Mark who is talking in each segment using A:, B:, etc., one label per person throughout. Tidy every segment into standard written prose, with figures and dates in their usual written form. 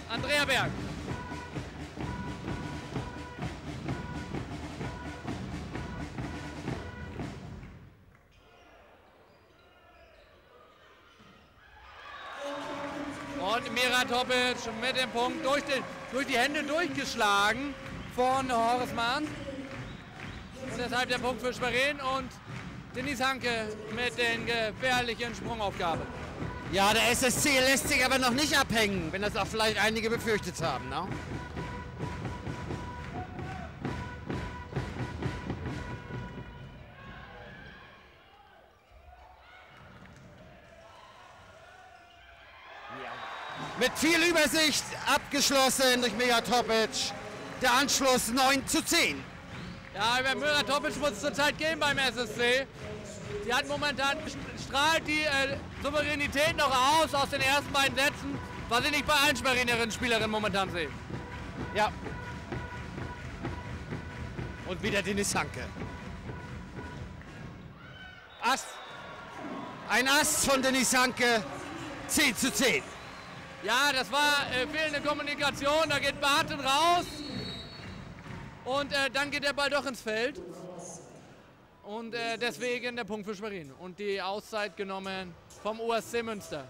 A: Andrea Berg. Und Mira Topic mit dem Punkt durch die Hände durchgeschlagen von Horace Mann. Und deshalb der Punkt für Schwerin und Denise Hanke mit den gefährlichen Sprungaufgaben.
B: Ja, der SSC lässt sich aber noch nicht abhängen, wenn das auch vielleicht einige befürchtet haben. Ne? Mit viel Übersicht abgeschlossen durch Mira Topic. Der Anschluss 9:10.
A: Ja, über Mira Topic muss es zurzeit gehen beim SSC. Sie hat momentan strahlt die Souveränität noch aus den ersten beiden Sätzen, was ich nicht bei allen Schwerinerinnen Spielerinnen momentan sehe.
B: Ja. Und wieder Denise Hanke. Ass. Ein Ass von Denise Hanke. 10:10.
A: Ja, das war fehlende Kommunikation. Da geht Barton raus. Und dann geht der Ball doch ins Feld. Und deswegen der Punkt für Schwerin. Und die Auszeit genommen vom USC Münster.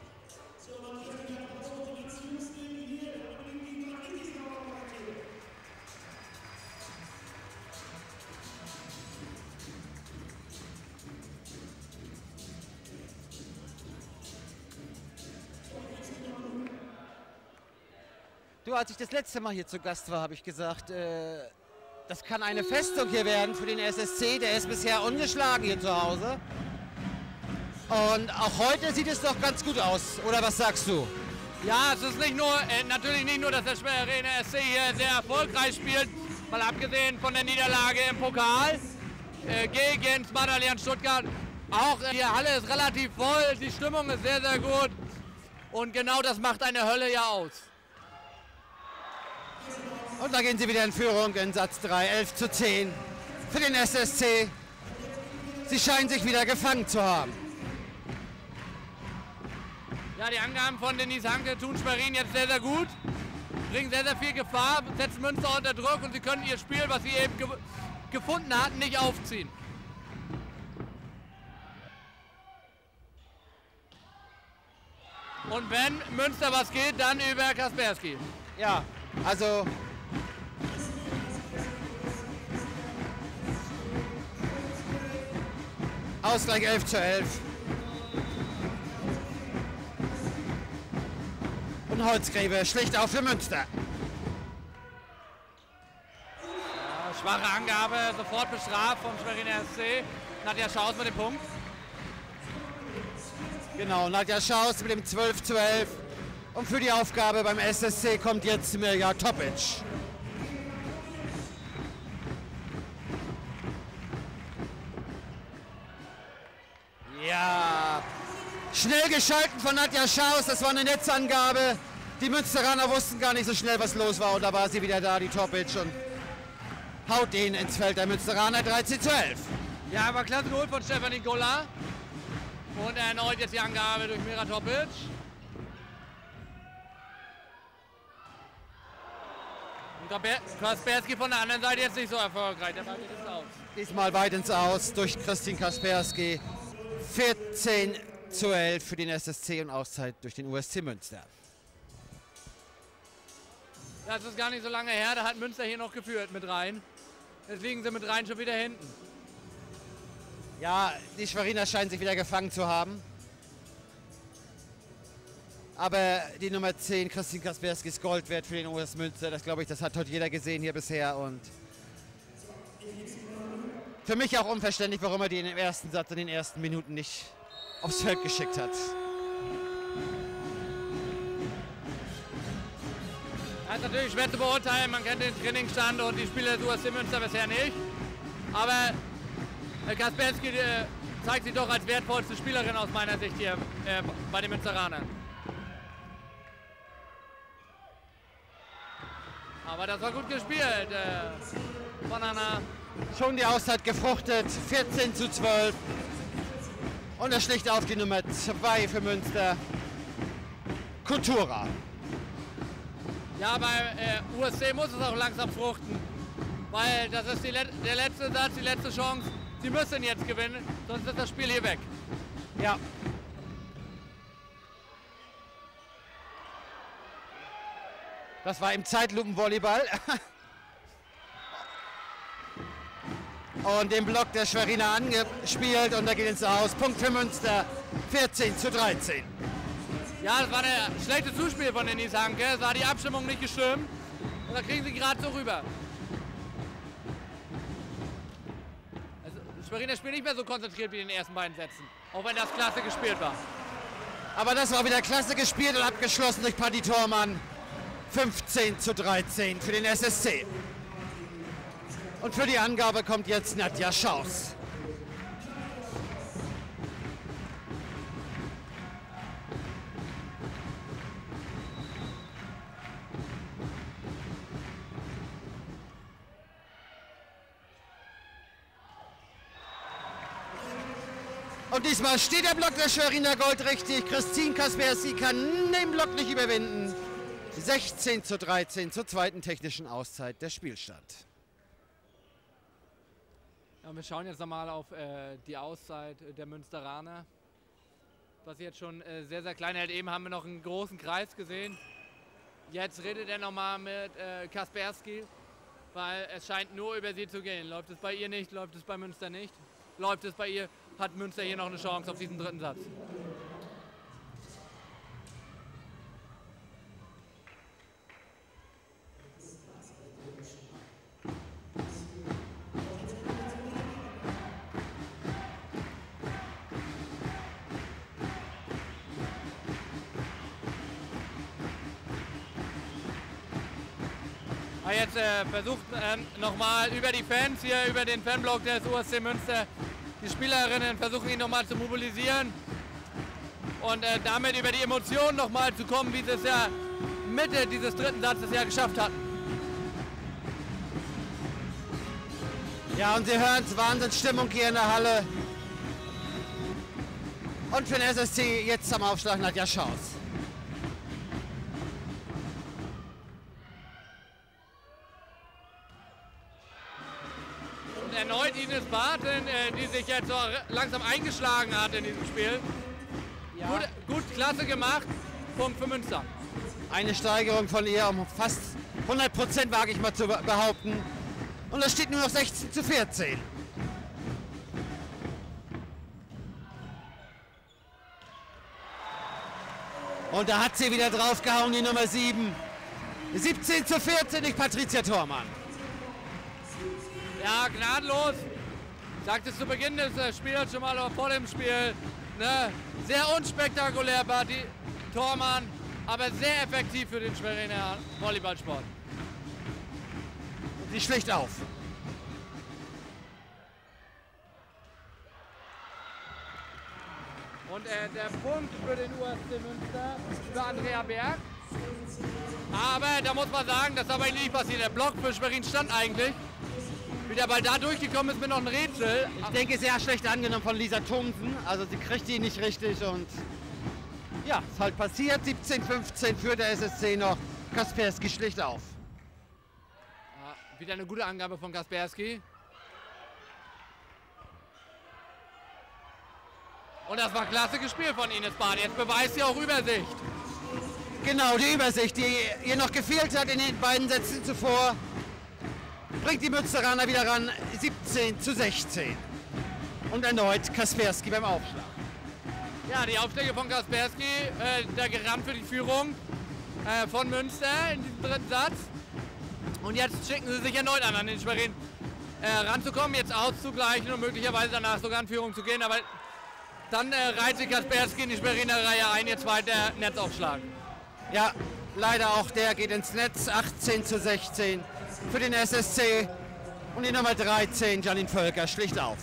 B: Du, als ich das letzte Mal hier zu Gast war, habe ich gesagt, das kann eine Festung hier werden für den SSC. Der ist bisher ungeschlagen hier zu Hause. Und auch heute sieht es doch ganz gut aus. Oder was sagst du?
A: Ja, es ist nicht nur, natürlich nicht nur, dass der Schwerin SC hier sehr erfolgreich spielt, mal abgesehen von der Niederlage im Pokal gegen Sparta Allianz Stuttgart. Auch die Halle ist relativ voll, die Stimmung ist sehr, sehr gut. Und genau das macht eine Hölle ja aus.
B: Und da gehen sie wieder in Führung in Satz 3, 11:10 für den SSC. Sie scheinen sich wieder gefangen zu haben.
A: Ja, die Angaben von Denise Hanke tun Schwerin jetzt sehr, sehr gut. Bringen sehr, sehr viel Gefahr, setzen Münster unter Druck und sie können ihr Spiel, was sie eben gefunden hatten, nicht aufziehen. Und wenn Münster was geht, dann über Kaspersky.
B: Ja, also Ausgleich 11:11. Und Holzgräbe schlicht auf für Münster.
A: Ja, schwache Angabe, sofort bestraft vom Schweriner SC. Nadja Schaus mit dem Punkt.
B: Genau, Nadja Schaus mit dem 12:12. Und für die Aufgabe beim SSC kommt jetzt Mirja Topic. Ja, schnell geschalten von Nadja Schaus, das war eine Netzangabe. Die Münsteraner wussten gar nicht so schnell, was los war. Und da war sie wieder da, die Topic, und haut den ins Feld der Münsteraner 13:12.
A: Ja, aber klasse geholt von Stefanie Golla. Und erneut jetzt die Angabe durch Mira Topic. Und Kaspersky von der anderen Seite jetzt nicht so erfolgreich. Der Ball geht jetzt aus.
B: Diesmal weit ins Aus durch Christine Kaspersky. 14:11 für den SSC und Auszeit durch den USC Münster.
A: Ja, das ist gar nicht so lange her, da hat Münster hier noch geführt mit Rhein. Jetzt liegen sie mit Rhein schon wieder hinten.
B: Ja, die Schweriner scheinen sich wieder gefangen zu haben. Aber die Nummer 10, Christine Kaspersky, ist Gold wert für den US Münster. Das glaube ich, das hat heute jeder gesehen hier bisher. Und für mich auch unverständlich, warum er die in dem ersten Satz, in den ersten Minuten nicht aufs Feld geschickt hat.
A: Das ist natürlich schwer zu beurteilen, man kennt den Trainingsstand und die Spiele des USC Münster bisher nicht. Aber Kaspersky zeigt sich doch als wertvollste Spielerin aus meiner Sicht hier bei den Münsteranern. Aber das war gut gespielt von Anna.
B: Schon die Auszeit gefruchtet, 14:12. Und das schlicht auf die Nummer 2 für Münster, Kultura.
A: Ja, beim USC muss es auch langsam fruchten. Weil das ist der letzte Satz, die letzte Chance. Sie müssen jetzt gewinnen, sonst ist das Spiel hier weg.
B: Ja. Das war im Zeitlupenvolleyball. Und den Block der Schweriner angespielt und da geht es aus. Punkt für Münster, 14:13.
A: Ja, das war ein schlechtes Zuspiel von Denise Hanke. Es war die Abstimmung nicht gestimmt. Und da kriegen sie gerade so rüber. Also, Schweriner spielt nicht mehr so konzentriert wie in den ersten beiden Sätzen. Auch wenn das klasse gespielt war.
B: Aber das war wieder klasse gespielt und abgeschlossen durch Patti Thormann. 15:13 für den SSC. Und für die Angabe kommt jetzt Nadja Schaus. Und diesmal steht der Block der Schweriner Gold richtig. Christine Kaspersky kann den Block nicht überwinden. 16:13 zur zweiten technischen Auszeit der Spielstand.
A: Ja, wir schauen jetzt nochmal auf die Auszeit der Münsteraner. Was jetzt schon sehr, sehr klein hält. Eben haben wir noch einen großen Kreis gesehen. Jetzt redet er nochmal mit Kaspersky, weil es scheint nur über sie zu gehen. Läuft es bei ihr nicht, läuft es bei Münster nicht. Läuft es bei ihr, hat Münster hier noch eine Chance auf diesen dritten Satz. Jetzt versucht nochmal über die Fans hier, über den Fanblock des USC Münster, die Spielerinnen versuchen ihn nochmal zu mobilisieren und damit über die Emotionen nochmal zu kommen, wie sie es ja Mitte dieses dritten Satzes ja geschafft hatten.
B: Ja, und Sie hören es, Wahnsinnsstimmung hier in der Halle. Und für den SSC jetzt am Aufschlag Nadja Schaus.
A: Erneut Ines Barton, die sich jetzt so langsam eingeschlagen hat in diesem Spiel. Ja. Gut, klasse gemacht. Punkt für Münster.
B: Eine Steigerung von ihr um fast 100%, wage ich mal zu behaupten. Und es steht nur noch 16:14. Und da hat sie wieder draufgehauen, die Nummer 7. 17:14 durch Patricia Thormann.
A: Ja, gnadenlos. Ich sagte es zu Beginn des Spiels schon mal, oder vor dem Spiel. Ne? Sehr unspektakulär war die Thormann, aber sehr effektiv für den Schweriner Volleyballsport.
B: Und sie schlicht auf.
A: Und der Punkt für den USC Münster für Andrea Berg. Aber da muss man sagen, das ist aber nicht passiert. Der Block für Schwerin stand eigentlich. Wie der Ball da durchgekommen ist, mir noch ein Rätsel.
B: Ich denke, sehr schlecht angenommen von Lisa Thomsen. Also sie kriegt ihn nicht richtig und ja, ist halt passiert. 17:15 für der SSC noch. Kaspersky schlicht auf.
A: Ja, wieder eine gute Angabe von Kaspersky. Und das war klasse gespielt von Ines Barton. Jetzt beweist sie auch Übersicht.
B: Genau, die Übersicht, die ihr noch gefehlt hat in den beiden Sätzen zuvor, bringt die Münsteraner wieder ran. 17:16. Und erneut Kaspersky beim Aufschlag.
A: Ja, die Aufschläge von Kaspersky, der Garant für die Führung von Münster in diesem dritten Satz. Und jetzt schicken sie sich erneut an den Schwerin ranzukommen, jetzt auszugleichen und möglicherweise danach sogar in Führung zu gehen. Aber dann reiht sich Kaspersky in die Schweriner Reihe ein, jetzt weiter Netzaufschlag.
B: Ja, leider auch der geht ins Netz. 18:16 für den SSC. Und die Nummer 13, Janine Völker, schlicht auf.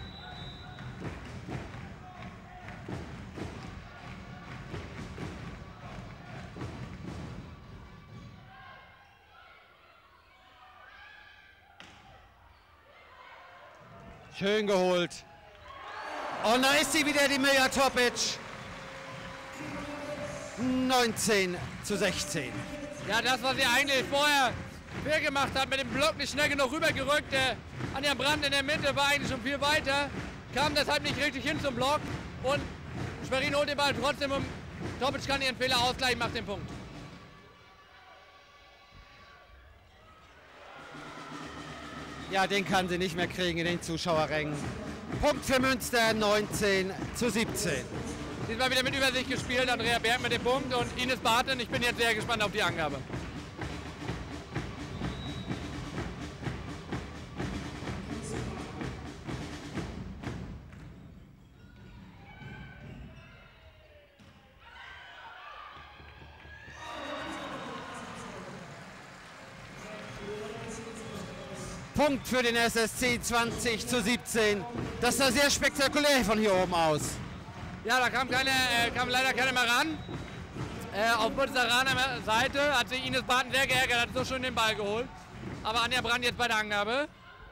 B: Schön geholt. Und da ist sie wieder, die Mirja Topic. 19:16.
A: Ja, das, was sie eigentlich vorher viel gemacht hat, mit dem Block nicht schnell genug rübergerückt. Anja Brandt in der Mitte war eigentlich schon viel weiter, kam deshalb nicht richtig hin zum Block. Und Schwerin holt den Ball trotzdem und Topic kann ihren Fehler ausgleichen, macht den Punkt.
B: Ja, den kann sie nicht mehr kriegen in den Zuschauerrängen. Punkt für Münster, 19:17.
A: Diesmal wieder mit Übersicht gespielt, Andrea Berg mit dem Punkt und Ines Barton. Ich bin jetzt sehr gespannt auf die Angabe.
B: Punkt für den SSC, 20:17. Das sah sehr spektakulär von hier oben aus.
A: Ja, da kam leider keiner mehr ran. Auf Münsteraner Seite hat sich Ines Barton sehr geärgert, hat so schön den Ball geholt. Aber Anja Brandt jetzt bei der Angabe.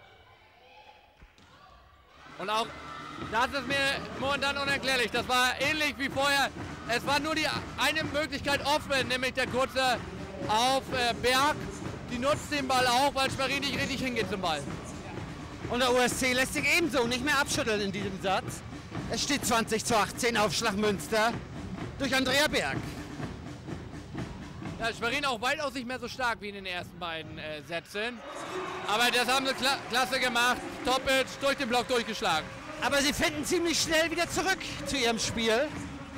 A: Und auch das ist mir momentan unerklärlich. Das war ähnlich wie vorher. Es war nur die eine Möglichkeit offen, nämlich der kurze auf Berg. Die nutzt den Ball auch, weil Schwerin nicht richtig hingeht zum Ball.
B: Und der USC lässt sich ebenso nicht mehr abschütteln in diesem Satz. Es steht 20:18, Aufschlag Münster durch Andrea Berg.
A: Ja, Schwerin auch weitaus nicht mehr so stark wie in den ersten beiden Sätzen. Aber das haben sie klasse gemacht. Topic durch den Block durchgeschlagen.
B: Aber sie finden ziemlich schnell wieder zurück zu ihrem Spiel.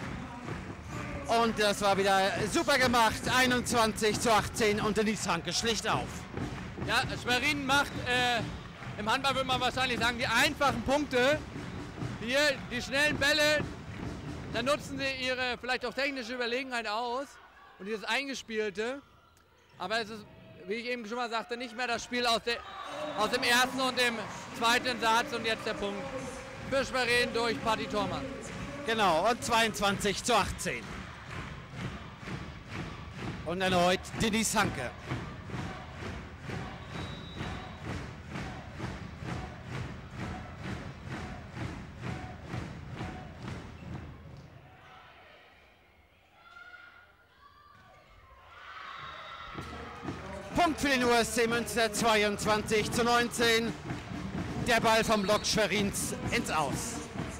B: Und das war wieder super gemacht. 21:18 und Denise Hanke schlicht auf.
A: Ja, Schwerin macht, im Handball würde man wahrscheinlich sagen, die einfachen Punkte. Hier die schnellen Bälle, dann nutzen sie ihre vielleicht auch technische Überlegenheit aus. Und dieses Eingespielte. Aber es ist, wie ich eben schon mal sagte, nicht mehr das Spiel aus dem ersten und dem zweiten Satz. Und jetzt der Punkt für Schwerin durch Patti Thormann.
B: Genau, und 22:18. Und erneut Denise Hanke. Punkt für den USC Münster, 22:19. Der Ball vom Block Schwerins ins Aus.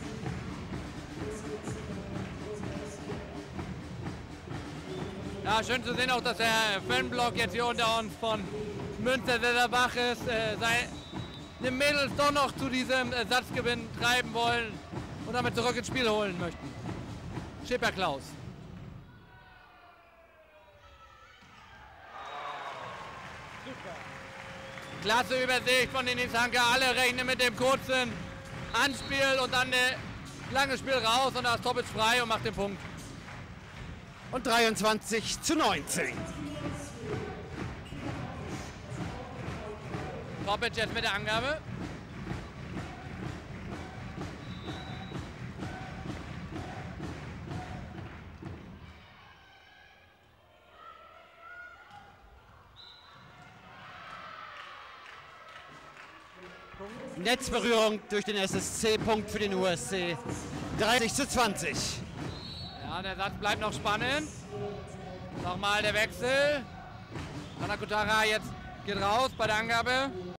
A: Ja, schön zu sehen auch, dass der Fanblock jetzt hier unter uns von Münster sehr, sehr wach ist. Seine Mädels doch noch zu diesem Satzgewinn treiben wollen und damit zurück ins Spiel holen möchten. Schipper Klaus. Klasse Übersicht von Denise Hanke. Alle rechnen mit dem kurzen Anspiel und dann der lange Spiel raus und da ist Topic frei und macht den Punkt.
B: Und 23:19.
A: Topic jetzt mit der Angabe.
B: Netzberührung durch den SSC, Punkt für den USC. 30:20.
A: Ja, der Satz bleibt noch spannend. Nochmal der Wechsel. Anna Kutara jetzt geht raus bei der Angabe.